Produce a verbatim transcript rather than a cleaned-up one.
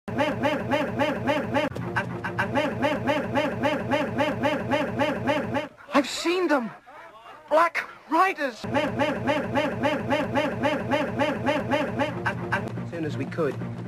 I've seen them! Black Riders! As soon as we could,